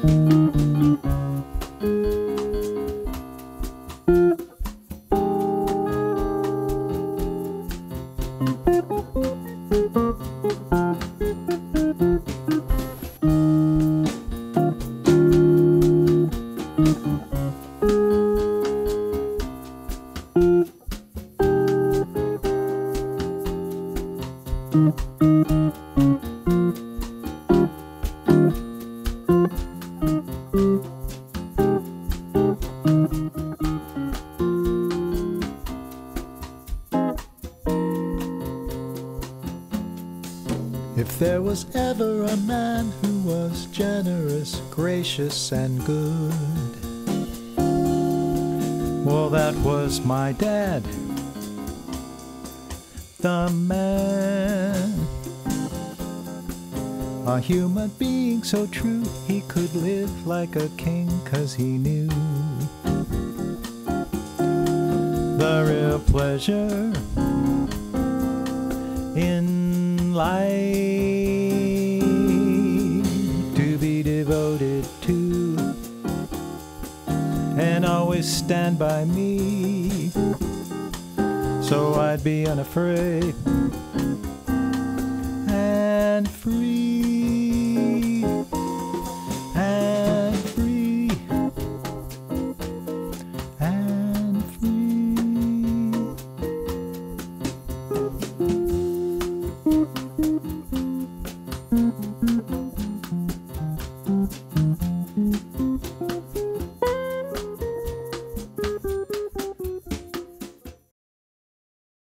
If there was ever a man who was generous, gracious, and good, well, that was my dad, the man. A human being so true, he could live like a king, 'cause he knew the real pleasure in life to be devoted to, and always stand by me, so I'd be unafraid and free and free and free.